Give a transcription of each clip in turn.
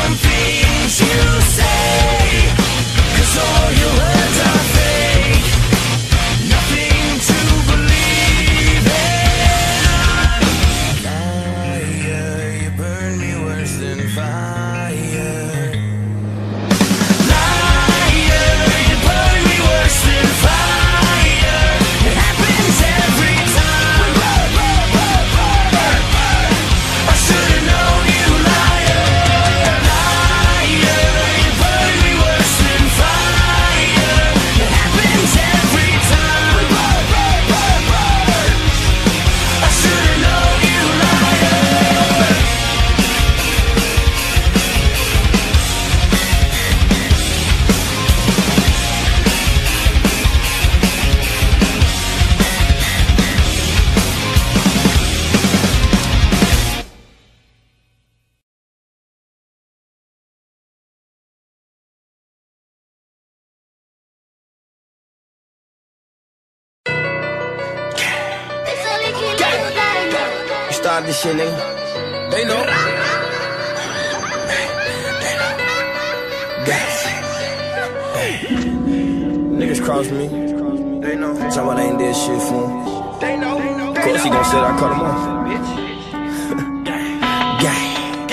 some things you say, 'cause all your words are fake, nothing to believe in. Liar, you burn me worse than fire. Liar, you burn me worse than fire. It happens every time. I should've known you, liar. Liar, you burn me worse than fire. It happens every time. I should've known you, liar. You started this shit, nigga. They know. Niggas cross me. They know. Talking about I ain't did shit for him. They know. Of course he gon' say that I cut him off. Gang.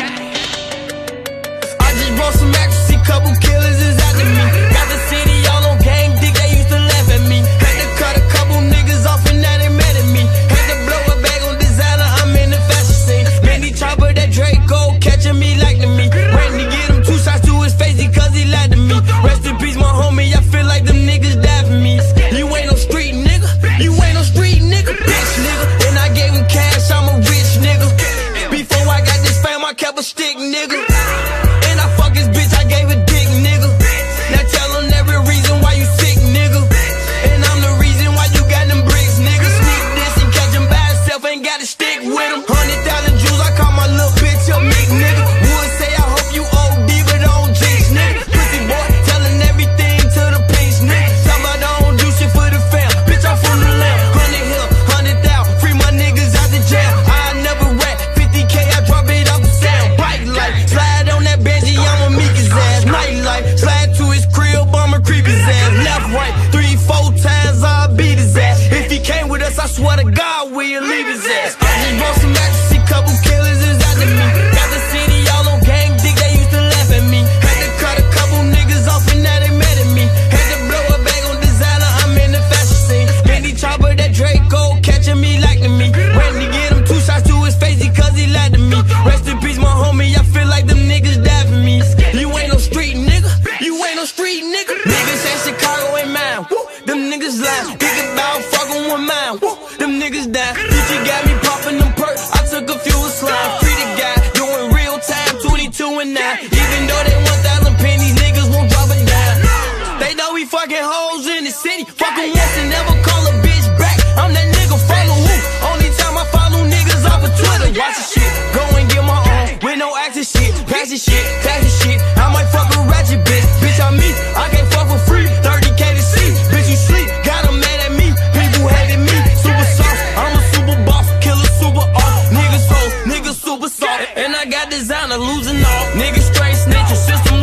I just brought some ecstasy, couple killers is after me. Got the city all on gang dick, they used to laugh at me. Had to cut a couple niggas off and now they mad at me. Had to blow a bag on designer, I'm in the fashion scene. Mandy Chopper, that Draco, catching me like to me. Ran to get him 2 shots to his face because he lied to me. Rest in peace, my homie, I feel like them niggas died for me. You ain't no street nigga, you ain't no street nigga, bitch nigga. And I gave him cash, I'm a rich nigga. Before I got this fame, I kept a stick nigga. And I fuck his bitch, I gave a dick nigga. Now tell him every reason why you sick nigga. And I'm the reason why you got them bricks nigga. Sneak this and catch him by himself, ain't gotta stick with him. 100,000 jewels, I call my little bitch a meek nigga. Would say I hope you OD, but don't jinx nigga. Pussy boy, telling everything to the police nigga. Talk about I don't do shit for the fam, bitch I'm from the lamb. 100 hill, 100,000, free my niggas out the jail. I never rat, 50K, I drop it off the sound. Bike light, slide on that Benji, I'ma meek his ass. Night light, slide to his crib, I'ma creep his ass. Left, right, 3, 4 times, I'll beat his ass. If he came with us, I swear to God, we'll leave his ass. I just brought some ecstasy, couple killers is after me. Got the city all on gang dick, they used to laugh at me. Had to cut a couple niggas off and now they mad at me. Had to blow a bag on designer, I'm in the fashion scene. Mandy Chopper, that Draco, catching me like to me. Ran to get him 2 shots to his face because he lied to me. Rest in peace, my homie, I feel like them niggas died for me. You ain't no street nigga, you ain't no street nigga. Niggas say Chicago ain't mine, woo, them niggas lie. Think about fucking with mine, woo, them niggas die. Gucci got me popping them perks, I took a few of slime. Free the guy, doing real time, 22 and 9. Even though they 1,000 pennies, niggas won't drop it down. They know we fucking hoes in the city, fucking once and never call a bitch back. I'm that nigga, follow who? Only time I follow niggas off of Twitter. Watch the shit, go and get my own, with no acting shit. Pass the shit, pass the shit, I might fuck a ratchet bitch. Bitch, I'm me, I can't fuck for free, 30K to see. Bitch, you sleep, got 'em mad at me, people hated me. Super soft, I'm a super boss, killer super off. Niggas hoes, niggas super soft, and I got designer losing off. Niggas straight snitching, system